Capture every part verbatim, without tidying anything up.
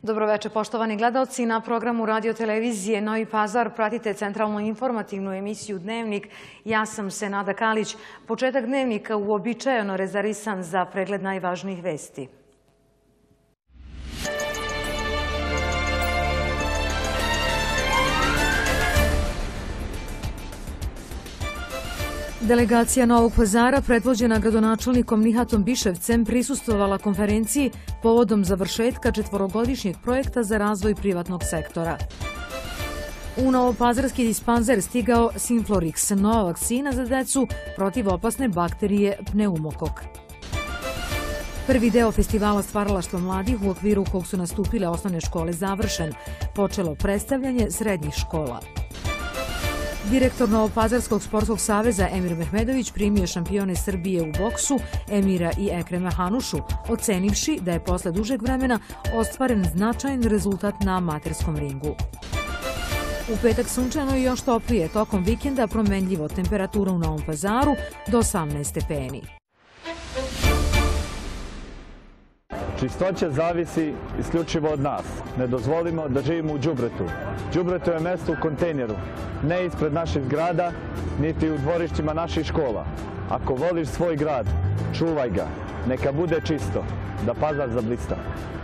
Dobroveče, poštovani gledaoci. Na programu radio televizije Novi Pazar pratite centralnu informativnu emisiju Dnevnik. Ja sam Senada Kalić. Početak Dnevnika uobičajeno rezervisan za pregled najvažnijih vesti. Delegacija Novog Pazara, predvođena gradonačelnikom Nihatom Biševcem, prisustvovala konferenciji povodom završetka četvorogodišnjeg projekta za razvoj privatnog sektora. U novopazarski dispanzer stigao Synflorix, nova vakcina za decu protiv opasne bakterije pneumokok. Prvi deo festivala Stvaralaštvo mladih, u okviru kog su nastupile osnovne škole, završen. Počelo predstavljanje srednjih škola. Direktor Novopazarskog sportskog saveza Emir Mehmedović primio šampione Srbije u boksu Emira i Ekrema Hanušu, ocenivši da je posle dužeg vremena ostvaren značajan rezultat na amaterskom ringu. U petak sunčano i još toplije, tokom vikenda promenljivo, temperatura u Novom Pazaru do osamnaest stepeni. Čistoća zavisi isključivo od nas. Ne dozvolimo da živimo u đubretu. Đubretu je mesto u kontejneru, ne ispred naših zgrada, niti u dvorištima naših škola. Ako voliš svoj grad, čuvaj ga. Neka bude čisto, da Pazar zablista.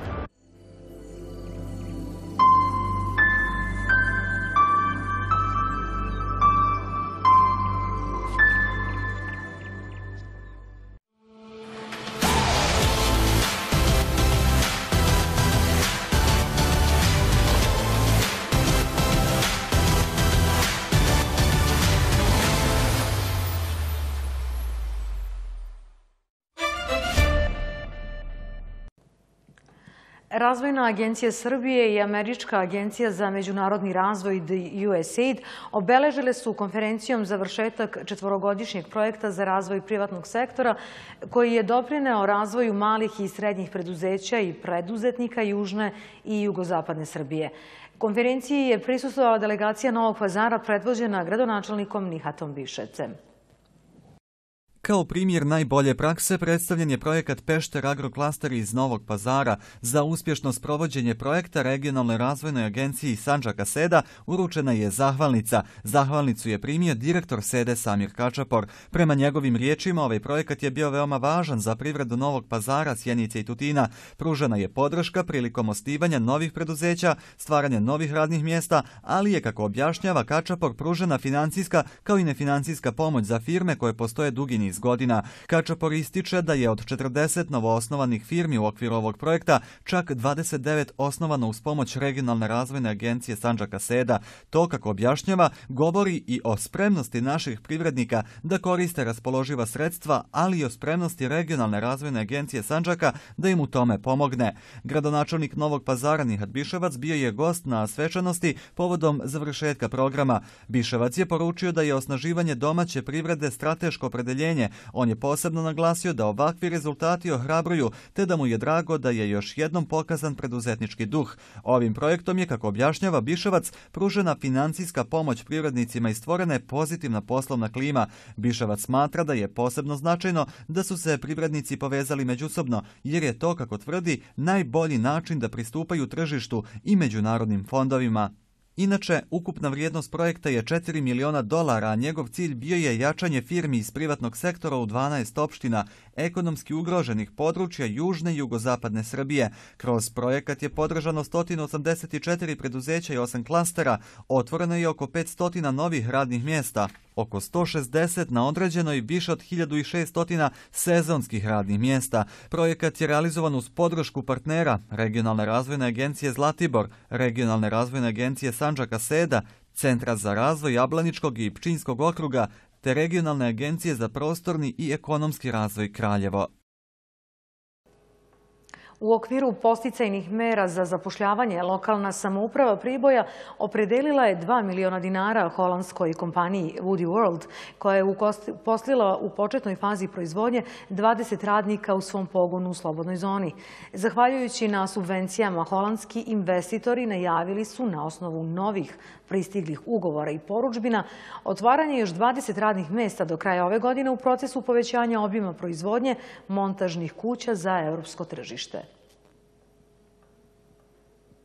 Razvojna agencija Srbije i Američka agencija za međunarodni razvoj U S A I D obeležile su konferencijom završetak četvorogodišnjeg projekta za razvoj privatnog sektora koji je doprineo razvoju malih i srednjih preduzeća i preduzetnika južne i jugozapadne Srbije. Konferenciji je prisustvovala delegacija Novog Pazara predvođena gradonačelnikom Nihatom Biševcem. Kao primjer najbolje prakse predstavljen je projekat Pešter Agroklaster iz Novog Pazara. Za uspješno sprovođenje projekta Regionalnoj razvojnoj agenciji Sandžaka Seda uručena je zahvalnica. Zahvalnicu je primio direktor Sede Samir Kačapor. Prema njegovim riječima, ovaj projekat je bio veoma važan za privredu Novog Pazara, Sjenice i Tutina. Pružena je podrška prilikom osnivanja novih preduzeća, stvaranja novih radnih mjesta, ali je, kako objašnjava Kačapor, pružena financijska kao i nefinancijska pomoć za firme koje postoje dugi niz godina. Kačapor ističe da je od četrdeset novoosnovanih firmi u okviru ovog projekta čak dvadeset devet osnovano uz pomoć Regionalne razvojne agencije Sandžaka Seda. To, kako objašnjava, govori i o spremnosti naših privrednika da koriste raspoloživa sredstva, ali i o spremnosti Regionalne razvojne agencije Sandžaka da im u tome pomogne. Gradonačelnik Novog Pazara Nihat Biševac bio je gost na svečanosti povodom završetka programa. Biševac je poručio da je osnaživanje domaće privrede strateško opredeljenje. On je posebno naglasio da ovakvi rezultati ohrabruju, te da mu je drago da je još jednom pokazan preduzetnički duh. Ovim projektom je, kako objašnjava Biševac, pružena financijska pomoć privrednicima i stvorena je pozitivna poslovna klima. Biševac smatra da je posebno značajno da su se privrednici povezali međusobno, jer je to, kako tvrdi, najbolji način da pristupaju tržištu i međunarodnim fondovima. Inače, ukupna vrijednost projekta je četiri miliona dolara, a njegov cilj bio je jačanje firmi iz privatnog sektora u dvanaest opština ekonomski ugroženih područja južne i jugozapadne Srbije. Kroz projekat je podržano sto osamdeset četiri preduzeća i osam klastera, otvoreno je oko petsto novih radnih mjesta, oko sto šezdeset na određeno i više od hiljadu šesto sezonskih radnih mjesta. Projekat je realizovan uz podršku partnera Regionalne razvojne agencije Zlatibor, Regionalne razvojne agencije Sandžaka Seda, Centra za razvoj Jablaničkog i Pčinjskog okruga, te Regionalne agencije za prostorni i ekonomski razvoj Kraljevo. U okviru posticajnih mera za zapošljavanje, lokalna samouprava Priboja opredelila je dva miliona dinara holandskoj kompaniji Woody World, koja je uposlila u početnoj fazi proizvodnje dvadeset radnika u svom pogonu u slobodnoj zoni. Zahvaljujući na subvencijama, holandski investitori najavili su na osnovu novih pristiglih ugovora i porudžbina otvaranje još dvadeset radnih mjesta do kraja ove godine u procesu povećanja obima proizvodnje montažnih kuća za evropsko tržište.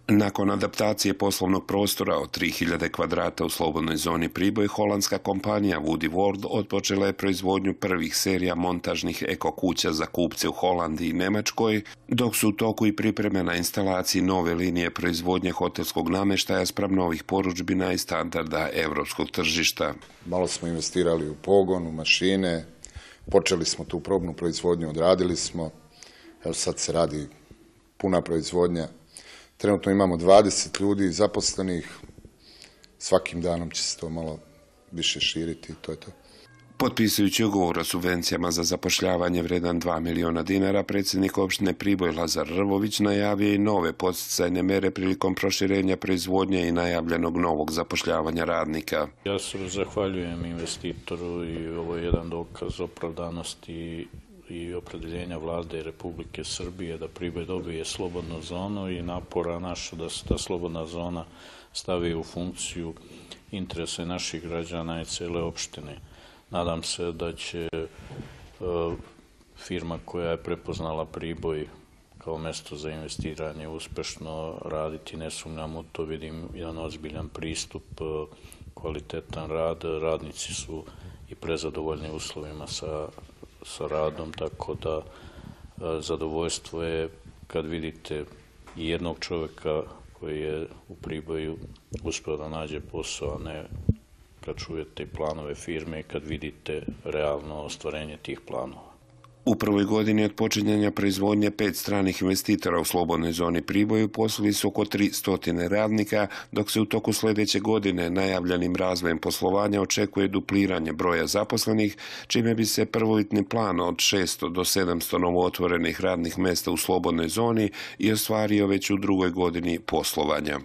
Nakon adaptacije poslovnog prostora od tri hiljade kvadrata u slobodnoj zoni Priboj, holandska kompanija Woody World otpočela je proizvodnju prvih serija montažnih eko kuća za kupce u Holandiji i Njemačkoj, dok su u toku i pripreme na instalaciji nove linije proizvodnje hotelskog namještaja spram novih porudžbina i standarda evropskog tržišta. Malo smo investirali u pogon, u mašine, počeli smo tu probnu proizvodnju, odradili smo, evo sad se radi puna proizvodnja. Trenutno imamo dvadeset ljudi zaposlenih, svakim danom će se to malo više širiti i to je to. Potpisujući ugovor o subvencijama za zapošljavanje vredan dva miliona dinara, predsjednik opštine Priboj Lazar Rvović najavio i nove podsticajne mere prilikom proširenja proizvodnje i najavljenog novog zapošljavanja radnika. Ja se zahvaljujem investitoru i ovo je jedan dokaz opravdanosti i opredeljenja vlade Republike Srbije da Priboj dobije slobodnu zonu i napora naša da se ta slobodna zona stavi u funkciju interesa naših građana i cele opštine. Nadam se da će firma koja je prepoznala Priboj kao mesto za investiranje uspešno raditi. Ne sumnjam u to, vidim jedan ozbiljan pristup, kvalitetan rad. Radnici su i prezadovoljni uslovima sa sa radom, tako da zadovoljstvo je kad vidite i jednog čovjeka koji je u Priboju uspio da nađe posao, a ne kad čujete planove firme i kad vidite realno ostvarenje tih planova. U prvoj godini od počinjanja proizvodnje pet stranih investitora u slobodnoj zoni Priboju poslali su oko tri stotine radnika, dok se u toku sljedeće godine najavljenim razvojem poslovanja očekuje dupliranje broja zaposlenih, čime bi se prvobitni plan od šesto do sedamsto novootvorenih radnih mjesta u slobodnoj zoni i ostvario već u drugoj godini poslovanja.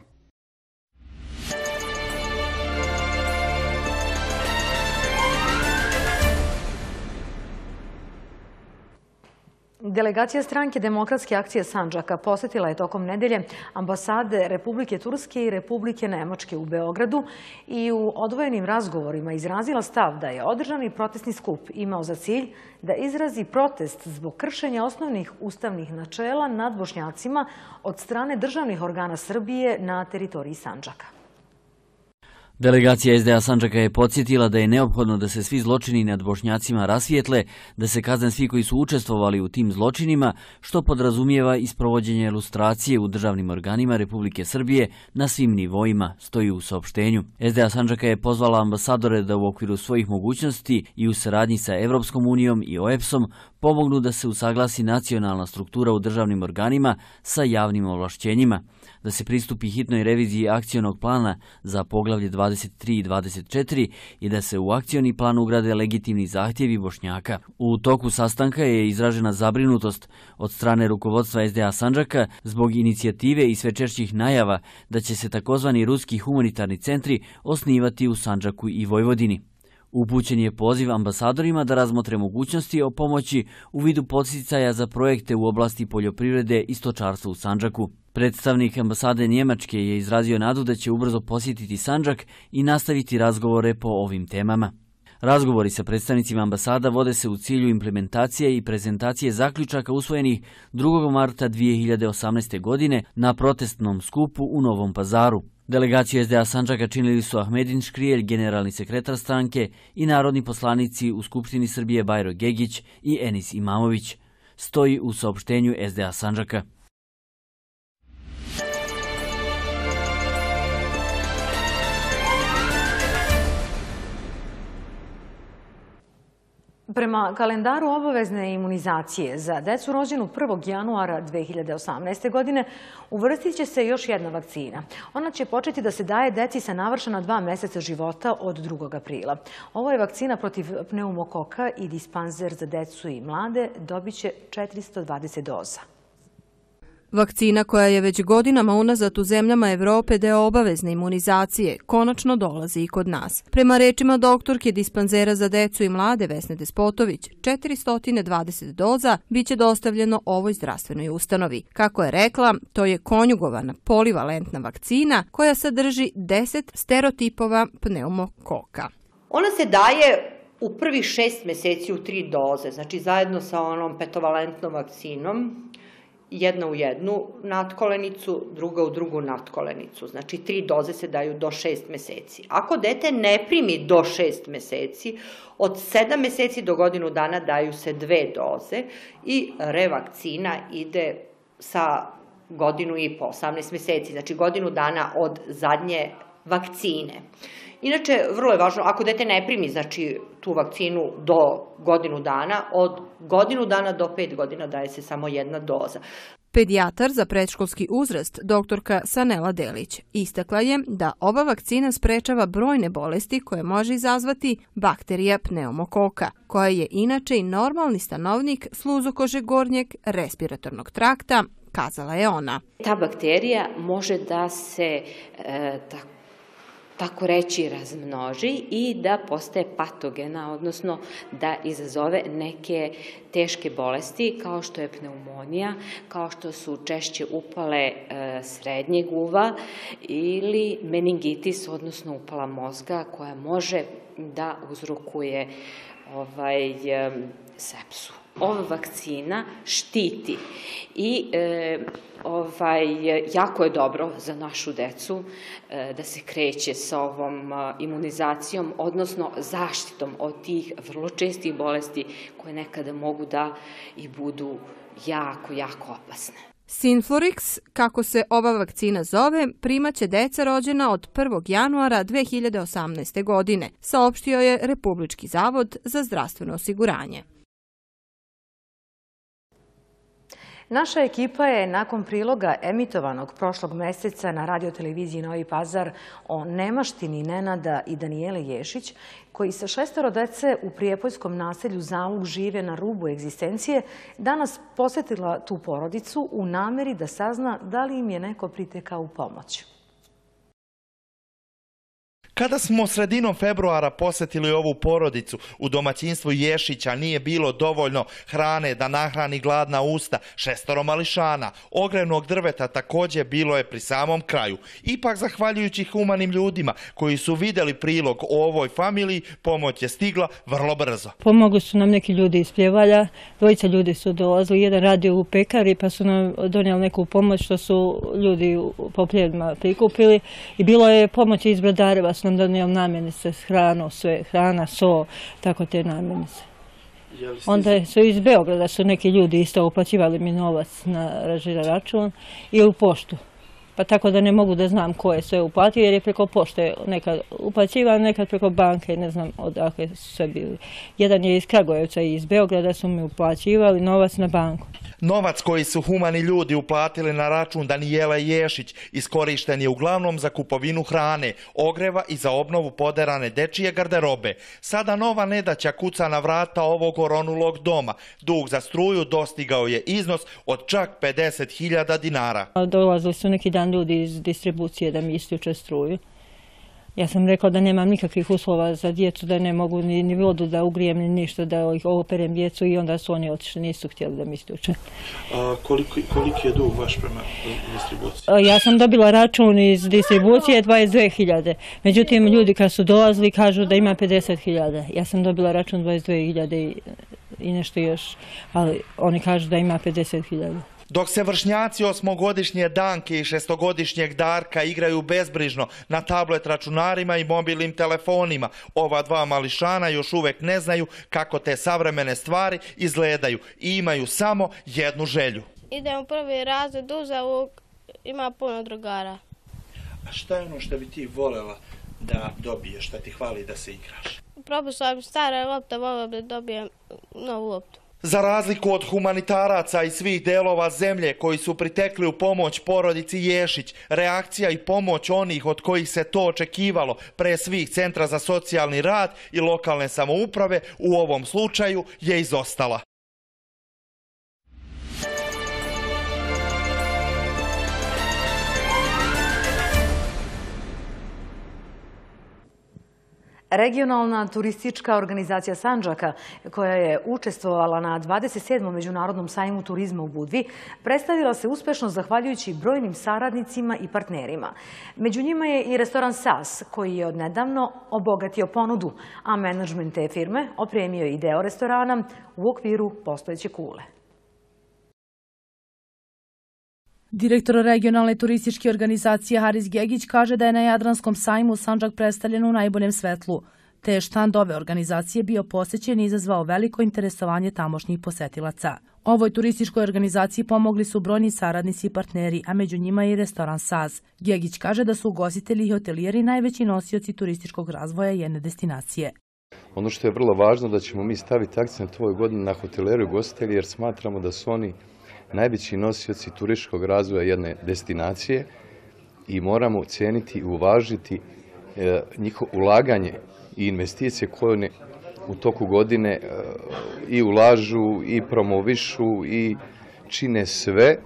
Delegacija stranke Demokratske akcije Sandžaka posjetila je tokom nedelje ambasade Republike Turske i Republike Nemačke u Beogradu i u odvojenim razgovorima izrazila stav da je održani protestni skup imao za cilj da izrazi protest zbog kršenja osnovnih ustavnih načela nad Bošnjacima od strane državnih organa Srbije na teritoriji Sandžaka. Delegacija S D A Sandžaka je podsjetila da je neophodno da se svi zločini nad Bošnjacima rasvijetle, da se kazne svi koji su učestvovali u tim zločinima, što podrazumijeva i sprovođenje lustracije u državnim organima Republike Srbije na svim nivoima, stoji u saopštenju. S D A Sandžaka je pozvala ambasadore da u okviru svojih mogućnosti i u saradnji sa Evropskom unijom i O E B S-om pomognu da se usaglasi nacionalna struktura u državnim organima sa javnim ovlašćenjima, da se pristupi hitnoj reviziji akcionog plana za poglavlje dvadeset tri i dvadeset četiri i da se u akcioni plan ugrade legitimni zahtjevi Bošnjaka. U toku sastanka je izražena zabrinutost od strane rukovodstva S D A Sandžaka zbog inicijative i sve češćih najava da će se takozvani ruski humanitarni centri osnivati u Sandžaku i Vojvodini. Upućen je poziv ambasadorima da razmotre mogućnosti o pomoći u vidu podsticaja za projekte u oblasti poljoprivrede i stočarstva u Sandžaku. Predstavnik ambasade Njemačke je izrazio nadu da će ubrzo posjetiti Sandžak i nastaviti razgovore po ovim temama. Razgovori sa predstavnicima ambasada vode se u cilju implementacije i prezentacije zaključaka usvojenih drugog marta dvije hiljade osamnaeste. godine na protestnom skupu u Novom Pazaru. Delegaciju S D A Sandžaka činili su Ahmedin Škrijelj, generalni sekretar stranke, i narodni poslanici u Skupštini Srbije Bajro Gegić i Enis Imamović, stoji u saopštenju S D A Sandžaka. Prema kalendaru obavezne imunizacije za decu rođenu prvog januara dve hiljade osamnaeste. godine uvrstit će se još jedna vakcina. Ona će početi da se daje deci sa navršena dva mjeseca života od drugog aprila. Ovo je vakcina protiv pneumokoka i dispanzer za decu i mlade. Dobit će četiristo dvadeset doza. Vakcina koja je već godinama unazad u zemljama Evrope deo obavezne imunizacije, konačno dolazi i kod nas. Prema rečima doktorke dispanzera za decu i mlade Vesne Despotović, četiristo dvadeset doza biće dostavljeno ovoj zdravstvenoj ustanovi. Kako je rekla, to je konjugovana polivalentna vakcina koja sadrži deset sterotipova pneumokoka. Ona se daje u prvih šest mjeseci u tri doze, znači zajedno sa onom petovalentnom vakcinom. jedna u jednu natkolenicu, druga u drugu natkolenicu. Znači, tri doze se daju do šest meseci. Ako dete ne primi do šest meseci, od sedam meseci do godinu dana daju se dve doze i revakcina ide sa godinu i po, osamnaest meseci, znači godinu dana od zadnje vakcine. Inače, vrlo je važno, ako dete ne primi, znači, tu vakcinu do godinu dana, od godinu dana do pet godina daje se samo jedna doza. Pedijatar za predškolski uzrast, doktorka Sanela Delić, istakla je da ova vakcina sprečava brojne bolesti koje može izazvati bakterija pneumokoka, koja je inače i normalni stanovnik sluzokože gornjeg respiratornog trakta, kazala je ona. Ta bakterija može da se e, tako tako reći razmnoži i da postaje patogena, odnosno da izazove neke teške bolesti kao što je pneumonija, kao što su češće upale e, srednjeg uva ili meningitis, odnosno upala mozga koja može da uzrokuje ovaj, e, sepsu. Ova vakcina štiti i e, ovaj, jako je dobro za našu decu e, da se kreće sa ovom a, imunizacijom, odnosno zaštitom od tih vrlo čestih bolesti koje nekada mogu da i budu jako, jako opasne. Synflorix, kako se ova vakcina zove, primaće deca rođena od prvog januara dve hiljade osamnaeste. godine, saopštio je Republički zavod za zdravstveno osiguranje. Naša ekipa je nakon priloga emitovanog prošlog meseca na radioteleviziji Novi Pazar o nemaštini Nenada i Danijele Ješić, koji sa šestoro dece u prijepoljskom naselju Zalug žive na rubu egzistencije, danas posjetila tu porodicu u nameri da sazna da li im je neko pritekao u pomoć. Kada smo sredinom februara posjetili ovu porodicu, u domaćinstvu Ješića nije bilo dovoljno hrane da nahrani gladna usta, šestoro mališana. Ogrevnog drveta također bilo je pri samom kraju. Ipak, zahvaljujući humanim ljudima koji su vidjeli prilog o ovoj familiji, pomoć je stigla vrlo brzo. Pomogli su nam neki ljudi iz Pljevalja, dvojica ljudi su dolazili, jedan radio u pekari pa su nam donijeli neku pomoć što su ljudi po Pljevljima prikupili i bilo je pomoć iz Brodareva, nam donijeli namirnice s hranom, sve, hrana, so, tako te namirnice. Onda su iz Beograda su neki ljudi isto uplaćivali mi novac na ražira račun i u poštu. Pa tako da ne mogu da znam ko je sve uplatio, jer je preko pošte nekad uplaćivan, nekad preko banke, ne znam odakle su sve bili. Jedan je iz Kragujevca i iz Beograda su mi uplaćivali novac na banku. Novac koji su humani ljudi uplatili na račun Danijele Ješić iskorišten je uglavnom za kupovinu hrane, ogreva i za obnovu poderane dečije garderobe. Sada nova nedaća kuca na vrata ovog oronulog doma. Dug za struju dostigao je iznos od čak pedeset hiljada dinara. Dolazili su neki dan ljudi iz distribucije da mi isključe struju. Ja sam rekao da nemam nikakvih uslova za djecu, da ne mogu ni, ni vodu da ugrijem, ni ništa, da ih operem djecu i onda su oni otišli, nisu htjeli da mi isključe. A koliko, koliki je dug vaš prema distribuciji? A, ja sam dobila račun iz distribucije dvadeset dvije hiljade. Međutim, ljudi kad su dolazili kažu da ima pedeset hiljada. Ja sam dobila račun dvadeset dvije hiljade i, i nešto još, ali oni kažu da ima pedeset hiljada. Dok se vršnjaci osmogodišnje Danke i šestogodišnjeg Darka igraju bezbrižno na tablet računarima i mobilnim telefonima, ova dva mališana još uvijek ne znaju kako te savremene stvari izgledaju i imaju samo jednu želju. Idem u prvi razred Uzavuk, ima puno drugara. A šta je ono što bi ti voljela da dobiješ, šta ti hvali da se igraš? Probao stare lopte, volio bi da dobijem novu loptu. Za razliku od humanitaraca iz svih delova zemlje koji su pritekli u pomoć porodici Ješić, reakcija i pomoć onih od kojih se to očekivalo, pre svih centra za socijalni rad i lokalne samouprave, u ovom slučaju je izostala. Regionalna turistička organizacija Sandžaka, koja je učestvovala na dvadeset sedmom Međunarodnom sajmu turizma u Budvi, predstavila se uspešno zahvaljujući brojnim saradnicima i partnerima. Među njima je i restoran Sas, koji je odnedavno obogatio ponudu, a menadžment te firme opremio i deo restorana u okviru postojeće kule. Direktor regionalne turističke organizacije Haris Gegić kaže da je na Jadranskom sajmu Sandžak predstavljen u najboljem svetlu, te je štand ove organizacije bio posećen i izazvao veliko interesovanje tamošnjih posetilaca. Ovoj turističkoj organizaciji pomogli su brojni saradnici i partneri, a među njima i restoran Saz. Gegić kaže da su ugostitelji i hotelijeri najveći nosioci turističkog razvoja jedne destinacije. Ono što je vrlo važno da ćemo mi staviti akcent ove godine na hotelijere i ugostitelji, jer smatramo da su oni najveći nosioci turističkog razvoja jedne destinacije i moramo cijeniti i uvažiti njihovo ulaganje i investicije koje one u toku godine i ulažu i promovišu i čine sve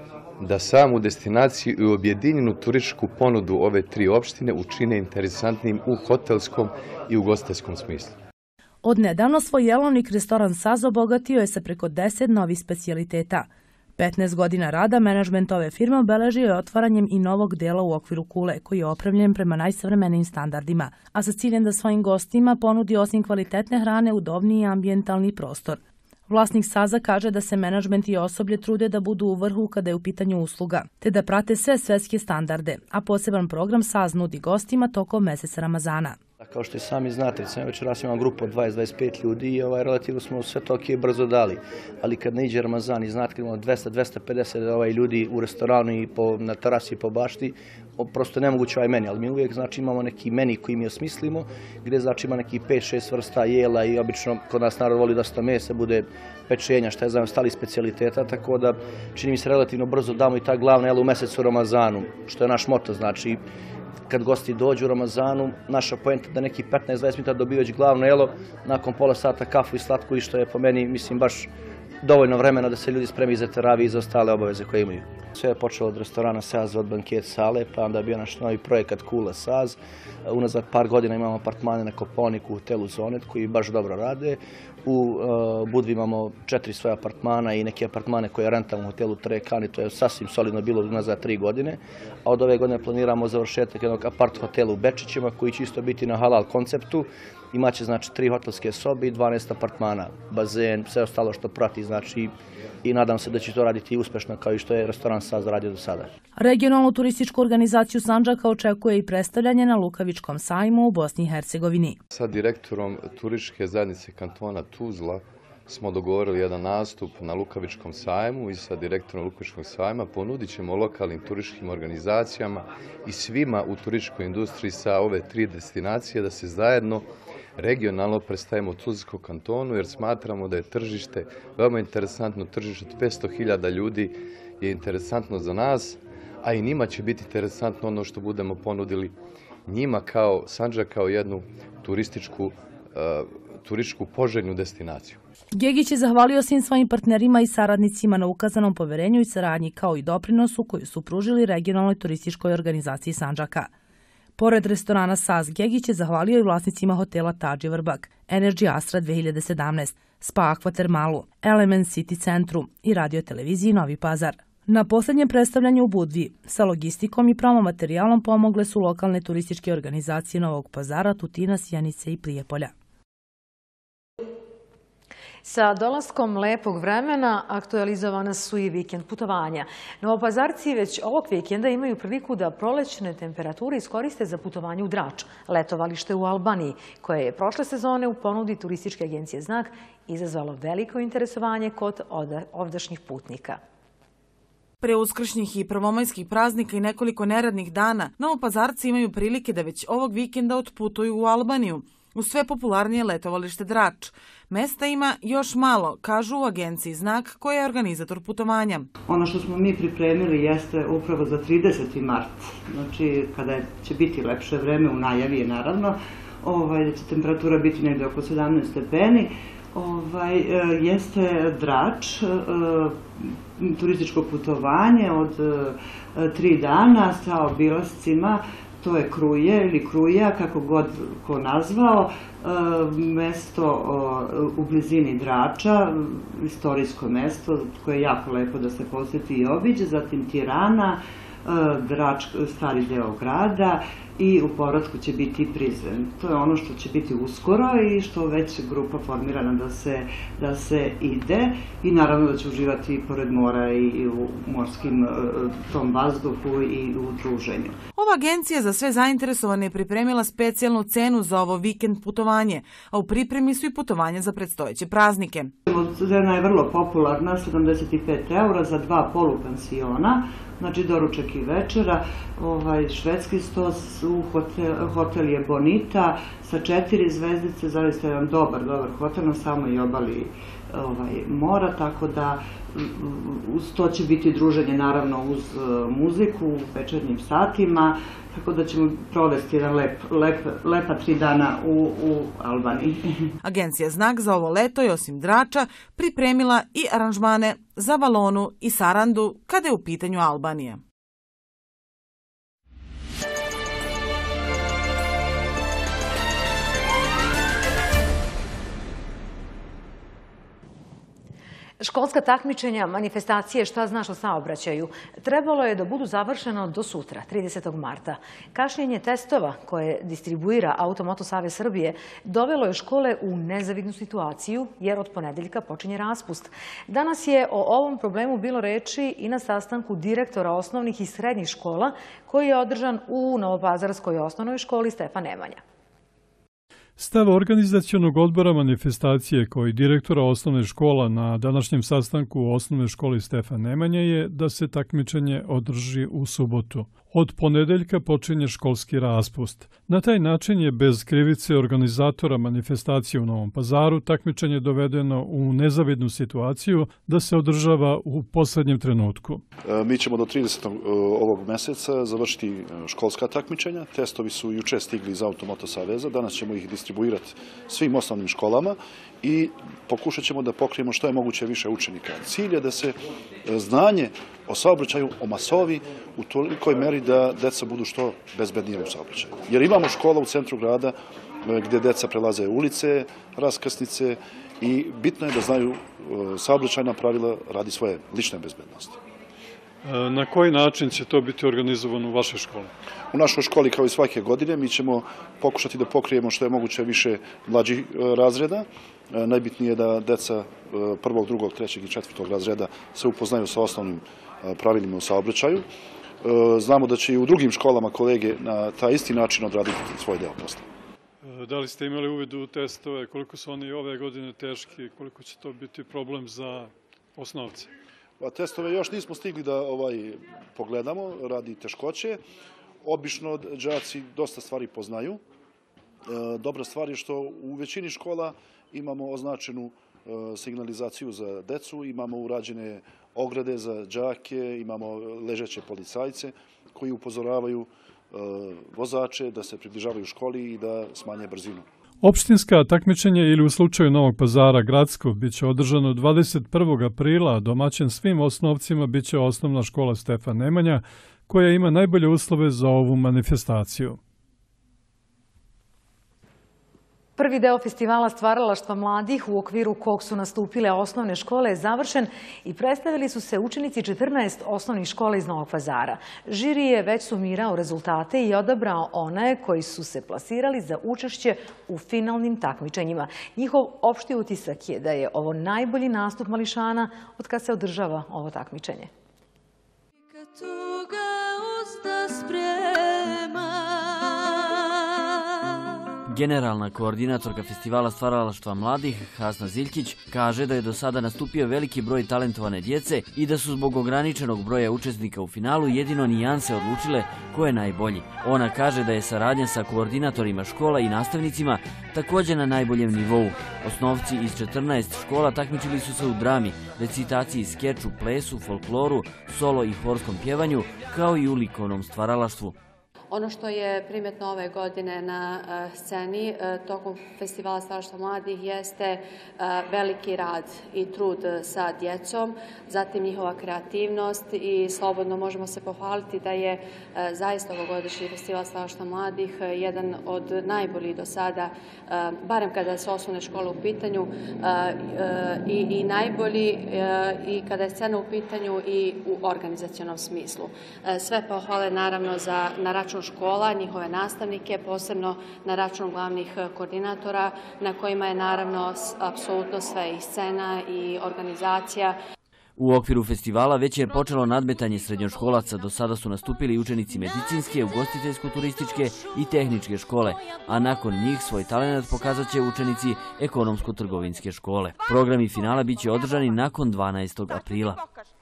da samu destinaciju i objedinjenu turističku ponudu ove tri opštine učine interesantnim u hotelskom i ugostiteljskom smislu. Od nedavno svoj jelovnik restoran Saz obogatio je sa preko deset novih specijaliteta. petnaest godina rada menadžment ove firme obeležio je otvaranjem i novog dela u okviru kule, koji je opremljen prema najsavremenijim standardima, a sa ciljem da svojim gostima ponudi osim kvalitetne hrane udobniji i ambijentalni prostor. Vlasnik Saza kaže da se menadžment i osoblje trude da budu u vrhu kada je u pitanju usluga, te da prate sve svetske standarde, a poseban program Saz nudi gostima tokom meseca Ramazana. Kao što i sami znate, recimo večeras imam grupu od dvadeset do dvadeset pet ljudi i ovaj, relativno smo sve to ok brzo dali. Ali kad ne iđe Ramazan i znate kad imamo dvesta do dvesta pedeset ovaj, ljudi u restoranu i po, na terasi i po bašti, prosto nemoguće ovaj meni, ali mi uvijek znači, imamo neki meni koji mi osmislimo, gdje znači ima neki pet šest vrsta jela i obično kod nas narod voli dosta mesa, bude pečenja, šta je znam, stali specijaliteta, tako da čini mi se relativno brzo damo i ta glavna jela u mesecu Ramazanu, što je naš moto, znači kad gosti dođu u Ramazanu, naša poenta da neki petnaest do dvadeset minuta dobiju već glavno jelo, nakon pola sata kafu i slatku i što je po meni, mislim, baš dovoljno vremena da se ljudi spremi za teraviju i za ostale obaveze koje imaju. Sve je počelo od restorana Saz, od banket sale, pa onda je bio naš novi projekat Kula Saz. Unazad par godina imamo apartmane na Koponiku u hotelu Zonet koji baš dobro rade. U uh, Budvi imamo četiri svoje apartmana i neke apartmane koje rentamo u hotelu Trekani, to je sasvim solidno bilo unazad tri godine. A od ove godine planiramo završetak jednog apart hotela u Bečićima koji će isto biti na halal konceptu. Imaće znači tri hotelske sobe i dvanaest apartmana, bazen, sve ostalo što prati, znači i nadam se da će to raditi uspešno kao i što je restoran Saz radio do sada. Regionalnu turističku organizaciju Sandžaka očekuje i predstavljanje na Lukavičkom sajmu u Bosni i Hercegovini. Sa direktorom turističke zajednice kantona Tuzla smo dogovorili jedan nastup na Lukavičkom sajmu i sa direktorom Lukavičkog sajma ponudit ćemo lokalnim turističkim organizacijama i svima u turističkoj industriji sa ove tri destinacije da se zajedno regionalno predstavimo u Tuzlskom kantonu jer smatramo da je tržište veoma interesantno, tržište od petsto hiljada ljudi je interesantno za nas, a i njima će biti interesantno ono što budemo ponudili njima kao Sandžak, kao jednu turističku, uh, turističku poželjnu destinaciju. Gegić je zahvalio svim svojim partnerima i saradnicima na ukazanom poverenju i saradnji kao i doprinosu koju su pružili regionalnoj turističkoj organizaciji Sandžaka. Pored restorana Saz, Gegić je zahvalio i vlasnicima hotela Tadži Vrbak, Energy Astra dve hiljade sedamnaest, Spa Aqua Termalu, Element City centru i radioteleviziji Novi Pazar. Na posljednjem predstavljanju u Budvi sa logistikom i promomaterijalom pomogle su lokalne turističke organizacije Novog Pazara, Tutina, Sjenice i Prijepolja. Sa dolaskom lepog vremena aktualizovana su i vikend putovanja. Novopazarci već ovog vikenda imaju priliku da prolećne temperature iskoriste za putovanje u Drač, letovalište u Albaniji, koje je prošle sezone u ponudi turističke agencije Znak izazvalo veliko interesovanje kod ovdašnjih putnika. Pre uskršnjih i prvomajskih praznika i nekoliko neradnih dana, Novopazarci imaju prilike da već ovog vikenda otputuju u Albaniju, u sve popularnije letovalište Drač. Mesta ima još malo, kažu u agenciji Znak, koja je organizator putovanja. Ono što smo mi pripremili jeste upravo za trideseti mart, znači kada će biti lepše vreme, u najavi je naravno, ovaj, da će temperatura biti negdje oko sedamnaest stepeni. Ovaj, jeste Drač, turističko putovanje od tri dana sa obilascima. To je Kruje ili Kruja, kako god ko nazvao, mesto u blizini Drača, istorijsko mesto koje je jako lepo da se posjeti i obiđe, zatim Tirana, Drač, stari deo grada i u povratku će biti Prizren. To je ono što će biti uskoro i što već grupa formirana da se, da se ide i naravno da će uživati i pored mora i u morskim tom vazduhu i u druženju. Ova agencija za sve zainteresovane je pripremila specijalnu cenu za ovo vikend putovanje, a u pripremi su i putovanja za predstojeće praznike. Cena je vrlo popularna, sedamdeset pet eura za dva polupansiona, znači doručak i večera, ovaj, švedski stos, u hotel, hotel je Bonita sa četiri zvezdice, zaista je jedan dobar, dobar hotel na samoj obali ovaj, mora, tako da uz to će biti druženje naravno uz muziku u večernjim satima, tako da ćemo provesti jedan lep, lep, lepa tri dana u, u Albaniji. Agencija Znak za ovo leto je osim Drača pripremila i aranžmane za Valonu i Sarandu kada je u pitanju Albanija. Školska takmičenja, manifestacije Šta znaš o saobraćaju trebalo je da budu završeno do sutra, tridesetog marta. Kašnjenje testova koje distribuira Automoto Savez Srbije dovelo je škole u nezavidnu situaciju jer od ponedeljka počinje raspust. Danas je o ovom problemu bilo reči i na sastanku direktora osnovnih i srednjih škola koji je održan u Novopazarskoj osnovnoj školi Stefan Nemanja. Stav organizacionog odbora manifestacije koji direktora osnovne škola na današnjem sastanku u osnovnoj školi Stefan Nemanja je da se takmičenje održi u subotu. Od ponedeljka počinje školski raspust. Na taj način je bez krivice organizatora manifestacije u Novom Pazaru takmičenje dovedeno u nezavidnu situaciju da se održava u poslednjem trenutku. Mi ćemo do tridesetog ovog meseca završiti školska takmičenja. Testovi su juče stigli iz Automoto Saveza. Danas ćemo ih distribuirati svim osnovnim školama i pokušat ćemo da pokrijemo što je moguće više učenika. Cilj je da se znanje o saobraćaju omasovi u tolikoj meri da deca budu što bezbednije u saobraćaju. Jer imamo škola u centru grada gdje deca prelaze ulice, raskrsnice i bitno je da znaju saobraćajna pravila radi svoje lične bezbednosti. Na koji način će to biti organizovano u vašoj školi? U našoj školi, kao i svake godine, mi ćemo pokušati da pokrijemo što je moguće više mlađih razreda. Najbitnije je da deca prvog, drugog, trećeg i četvrtog razreda se upoznaju sa osnovnim pravilima u saobraćaju. Znamo da će i u drugim školama kolege na taj isti način odraditi svoj deo posla. Da li ste imali uvid u testove, koliko su oni ove godine teški, koliko će to biti problem za osnovce? Testove još nismo stigli da ovaj, pogledamo radi teškoće. Obično đaci dosta stvari poznaju. Dobra stvar je što u većini škola imamo označenu signalizaciju za decu, imamo urađene ograde za đake, imamo ležeće policajce koji upozoravaju vozače da se približavaju školi i da smanje brzinu. Opštinska takmičenje ili u slučaju Novog Pazara gradsko biće održano dvadeset prvog aprila, a domaćin svim osnovcima biće osnovna škola Stefan Nemanja, koja ima najbolje uslove za ovu manifestaciju. Prvi deo festivala stvaralaštva mladih u okviru kog su nastupile osnovne škole je završen i predstavili su se učenici četrnaest osnovnih škola iz Novog Pazara. Žiri je već sumirao rezultate i odabrao one koji su se plasirali za učešće u finalnim takmičenjima. Njihov opšti utisak je da je ovo najbolji nastup mališana od kad se održava ovo takmičenje. Generalna koordinatorka festivala stvaralaštva mladih, Hasna Ziljkić, kaže da je do sada nastupio veliki broj talentovane djece i da su zbog ograničenog broja učesnika u finalu jedino nijanse odlučile ko je najbolji. Ona kaže da je saradnja sa koordinatorima škola i nastavnicima također na najboljem nivou. Osnovci iz četrnaest škola takmičili su se u drami, recitaciji, skeču, plesu, folkloru, solo i horskom pjevanju, kao i u likovnom stvaralaštvu. Ono što je primjetno ove godine na sceni tokom festivala Stvaralaštva mladih jeste veliki rad i trud sa djecom, zatim njihova kreativnost i slobodno možemo se pohvaliti da je zaista ovogodišnji festival Stvaralaštva mladih jedan od najboljih do sada, barem kada se osnovne škole u pitanju i, i najbolji i kada je scena u pitanju i u organizacionom smislu. Sve pohvale naravno za, na račun škola, njihove nastavnike, posebno na račun glavnih koordinatora na kojima je naravno apsolutno sve i scena i organizacija. U okviru festivala već je počelo nadmetanje srednjoškolaca, do sada su nastupili učenici medicinske, ugostiteljsko-turističke i tehničke škole, a nakon njih svoj talenat pokazat će učenici ekonomsko-trgovinske škole. Programi finala biće održani nakon dvanaestog aprila.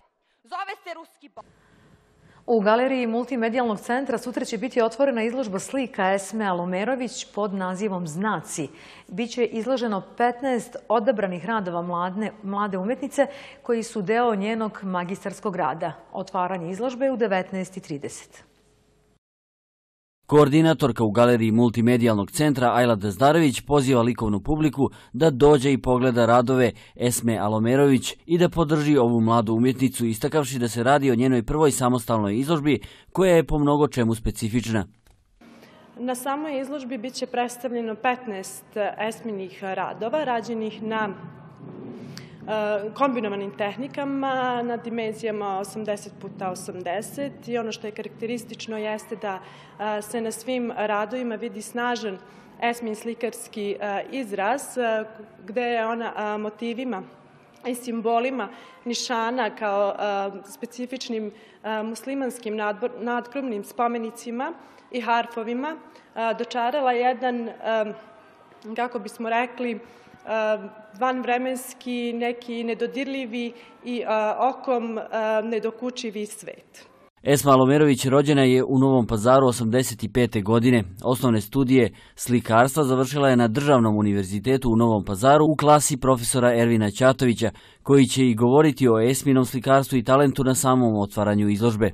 U galeriji Multimedijalnog centra sutra će biti otvorena izložba slika Esme Alomerović pod nazivom Znaci. Biće izloženo petnaest odabranih radova mlade, mlade umetnice koji su deo njenog magistarskog rada. Otvaranje izložbe je u devetnaest i trideset. Koordinatorka u galeriji Multimedijalnog centra Ajla Dazdarević poziva likovnu publiku da dođe i pogleda radove Esme Alomerović i da podrži ovu mladu umjetnicu, istakavši da se radi o njenoj prvoj samostalnoj izložbi koja je po mnogo čemu specifična. Na samoj izložbi bit će predstavljeno petnaest Esminih radova rađenih na kombinovanim tehnikama na dimenzijama osamdeset puta osamdeset i ono što je karakteristično jeste da se na svim radovima vidi snažan Esmin slikarski izraz gde je ona motivima i simbolima nišana kao specifičnim muslimanskim nadgrobnim spomenicima i harfovima dočarala jedan, kako bismo rekli, vanvremenski, neki nedodirljivi i okom nedokučivi svet. Esma Alomerović rođena je u Novom Pazaru osamdeset pete. godine. Osnovne studije slikarstva završila je na Državnom univerzitetu u Novom Pazaru u klasi profesora Ervina Ćatovića, koji će i govoriti o Esminom slikarstvu i talentu na samom otvaranju izložbe.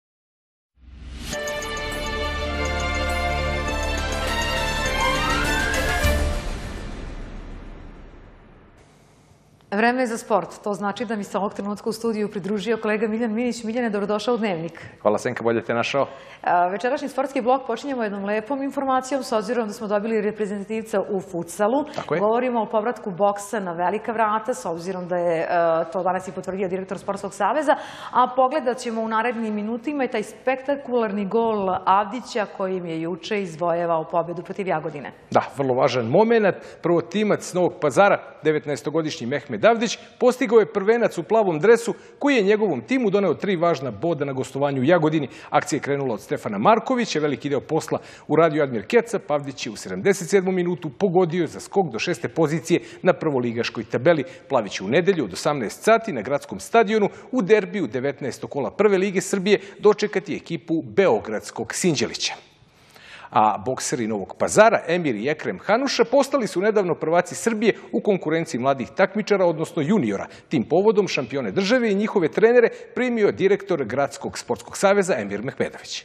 Vreme je za sport. To znači da mi se ovog trenutka u studiju pridružio kolega Miljan Minić. Miljane, dobrodošao u Dnevnik. Hvala Senka, bolje te našao. Večerašnji sportski blok počinjemo jednom lepom informacijom, s obzirom da smo dobili reprezentativca u futsalu. Govorimo o povratku boksa na velika vrata, s obzirom da je to danas i potvrdio direktor Sportskog saveza, a pogledat ćemo u narednim minutima i taj spektakularni gol Avdića kojim je juče izvojevao pobedu protiv Jagodine. Da, vrlo važan moment. Prvo timac Novog Pazara, devetnaestogodišnji Mehmed Avdić, postigao je prvenac u plavom dresu koji je njegovom timu doneo tri važna boda na gostovanju u Jagodini. Akcija je krenula od Stefana Markovića, veliki deo posla uradio Admir Keca, Avdić je u sedamdeset sedmom minutu pogodio za skok do šeste pozicije na prvoligaškoj tabeli. Plavi će u nedelju od osamnaest sati na gradskom stadionu u derbiju devetnaestog kola Prve lige Srbije dočekati ekipu Beogradskog Sinđelića. A bokseri Novog Pazara, Emir i Ekrem Hanuša, postali su nedavno prvaci Srbije u konkurenciji mladih takmičara, odnosno juniora. Tim povodom šampione države i njihove trenere primio direktor Gradskog sportskog saveza Emir Mehmedović.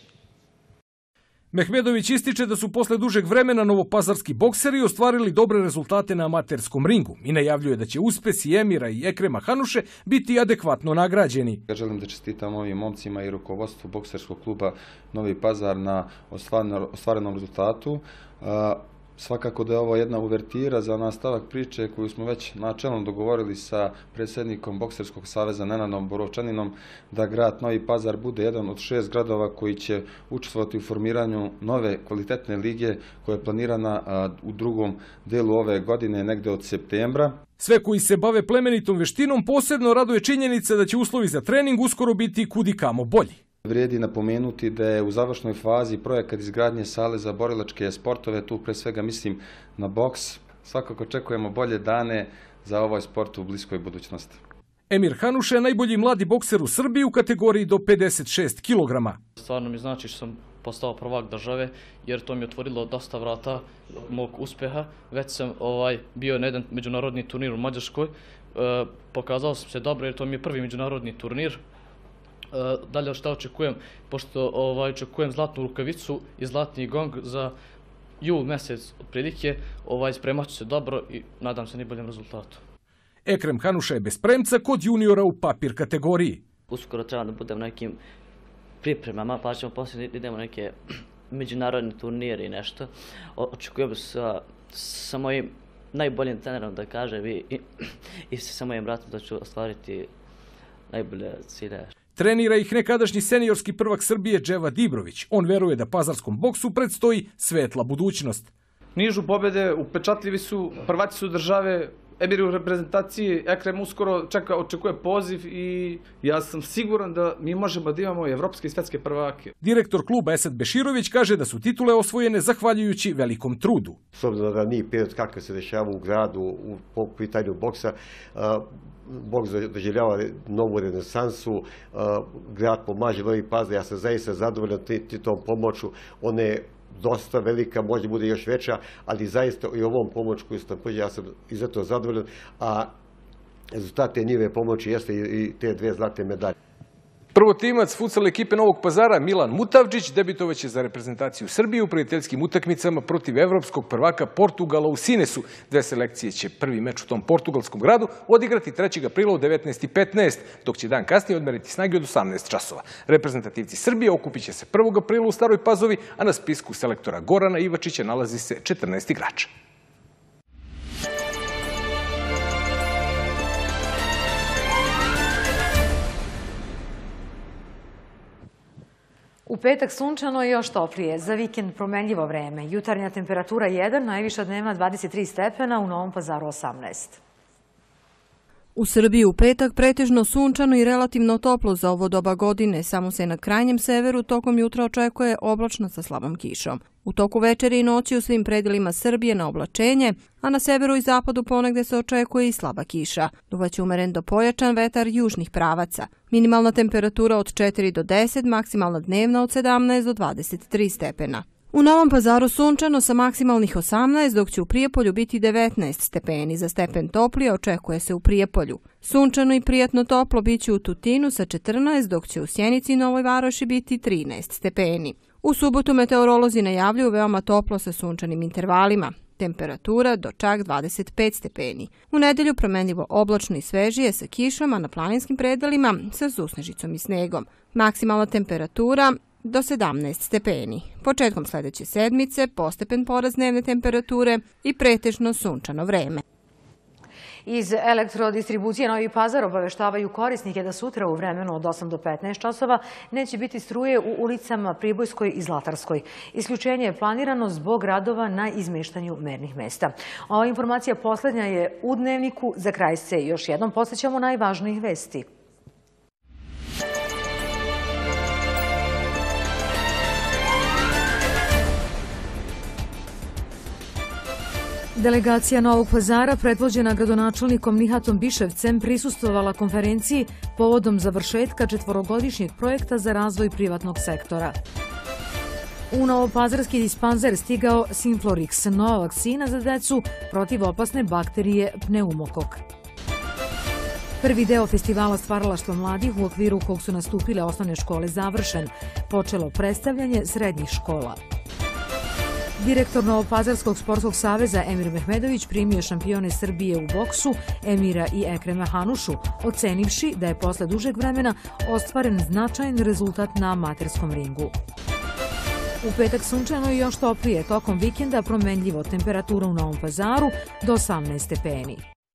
Mehmedović ističe da su posle dužeg vremena novopazarski bokseri ostvarili dobre rezultate na amaterskom ringu i najavljuje da će uspesi Emira i Ekrema Hanuše biti adekvatno nagrađeni. Želim da čestitam ovim momcima i rukovodstvu bokserskog kluba Novi Pazar na ostvarenom rezultatu. Svakako da je ovo jedna uvertira za nastavak priče koju smo već načelno dogovorili sa predsjednikom Bokserskog saveza Nenadom Borovčaninom, da grad Novi Pazar bude jedan od šest gradova koji će učestvovati u formiranju nove kvalitetne lige koja je planirana u drugom delu ove godine, negde od septembra. Sve koji se bave plemenitom veštinom posebno raduje činjenica da će uslovi za trening uskoro biti kudikamo bolji. Vrijedi napomenuti da je u završnoj fazi projekat izgradnje sale za borilačke sportove, tu pre svega mislim na boks. Svakako očekujemo bolje dane za ovaj sport u bliskoj budućnosti. Emir Hanuša je najbolji mladi bokser u Srbiji u kategoriji do pedeset šest kilograma. Stvarno mi znači što sam postao prvak države, jer to mi je otvorilo dosta vrata mog uspeha. Već sam ovaj, bio na jedan međunarodni turnir u Mađarskoj. E, pokazao sam se dobro jer to mi je prvi međunarodni turnir. Dalje šta očekujem, pošto ovaj, očekujem zlatnu rukavicu i zlatni gong za jul mesec otprilike, ovaj, spremat ću se dobro i nadam se najboljem rezultatu. Ekrem Hanuša je bez premca kod juniora u papir kategoriji. Uskoro treba da budem na nekim pripremama, pa ćemo poslije da idemo neke međunarodne turnire i nešto. Očekujem sa, sa mojim najboljim trenerom, da kažem, i, i, i sa mojim bratom da ću ostvariti najbolje cilje. Trenira ih nekadašnji seniorski prvak Srbije Dževa Dibrović. On veruje da pazarskom boksu predstoji svetla budućnost. Nižu pobjede, upečatljivi su, prvaci su države, Emir u reprezentaciji, Ekrem uskoro čeka, očekuje poziv i ja sam siguran da mi možemo da imamo evropske i svetske prvake. Direktor kluba Esad Beširović kaže da su titule osvojene zahvaljujući velikom trudu. S obzirom da nije period kako se dešava u gradu po pitanju boksa, boks doživljava novu renesansu, grad pomaže Novi Pazar, ja sam zaista zadovoljan tom pomoću, one je dosta velika, možda bude još veća, ali zaista i ovom pomoć koju sam pođe, ja sam izuzetno zadovoljan, a rezultat te njihove pomoći jeste i te dve zlate medalje. Prvotimac futsal ekipe Novog Pazara Milan Mutavdžić debitovaće za reprezentaciju Srbije u prijateljskim utakmicama protiv evropskog prvaka Portugala u Sinesu. Dve selekcije će prvi meč u tom portugalskom gradu odigrati trećeg aprila u devetnaest i petnaest, dok će dan kasnije odmeriti snage od osamnaest časova. Reprezentativci Srbije okupit će se prvog aprila u Staroj Pazovi, a na spisku selektora Gorana Ivačića nalazi se četrnaest igrača. U petak sunčano i još toplije, za vikend promenljivo vreme. Jutarnja temperatura jedan, najviša dnevna dvadeset tri stepena, u Novom Pazaru osamnaest. U Srbiji u petak pretežno sunčano i relativno toplo za ovo doba godine, samo se na krajnjem severu tokom jutra očekuje oblačno sa slabom kišom. U toku večeri i noći u svim predelima Srbije na oblačenje, a na severu i zapadu ponegde se očekuje i slaba kiša. Duvaće umeren do pojačan vetar južnih pravaca. Minimalna temperatura od četiri do deset, maksimalna dnevna od sedamnaest do dvadeset tri stepena. U Novom Pazaru sunčano sa maksimalnih osamnaest, dok će u Prijepolju biti devetnaest stepeni. Za stepen toplije očekuje se u Prijepolju. Sunčano i prijatno toplo biće u Tutinu sa četrnaest, dok će u Sjenici i Novoj Varoši biti trinaest stepeni. U subotu meteorolozi najavljuju veoma toplo sa sunčanim intervalima. Temperatura do čak dvadeset pet stepeni. U nedelju promenljivo oblačno i svežije sa kišom, a na planinskim predelima sa susnežicom i snegom. Maksimalna temperatura do sedamnaest stepeni. Početkom sledeće sedmice postepen porast dnevne temperature i pretežno sunčano vreme. Iz elektrodistribucije Novi Pazar obaveštavaju korisnike da sutra u vremenu od osam do petnaest časova neće biti struje u ulicama Pribojskoj i Zlatarskoj. Isključenje je planirano zbog radova na izmeštanju mernih mesta. Ova informacija poslednja je u Dnevniku. Za kraj se još jednom posjećamo najvažnijih vesti. Delegacija Novog Pazara, predvođena gradonačelnikom Nihatom Biševcem, prisustvovala konferenciji povodom završetka četvorogodišnjeg projekta za razvoj privatnog sektora. U novopazarski dispanzer stigao Synflorix, nova vakcina za decu protiv opasne bakterije pneumokok. Prvi deo festivala Stvaralaštvo mladih, u okviru kog su nastupile osnovne škole, završen. Počelo predstavljanje srednjih škola. Direktor Novopazarskog sportskog saveza Emir Mehmedović primio šampione Srbije u boksu Emira i Ekrema Hanušu, ocenivši da je posle dužeg vremena ostvaren značajan rezultat na amaterskom ringu. U petak sunčano i još toplije, tokom vikenda promenljivo, temperatura u Novom Pazaru do osamnaest stepeni.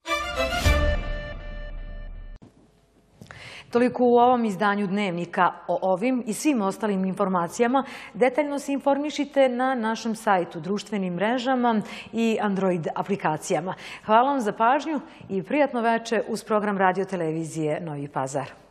Toliko u ovom izdanju Dnevnika. O ovim i svim ostalim informacijama detaljno se informišite na našem sajtu, društvenim mrežama i Android aplikacijama. Hvala vam za pažnju i prijatno veče uz program radio televizije Novi Pazar.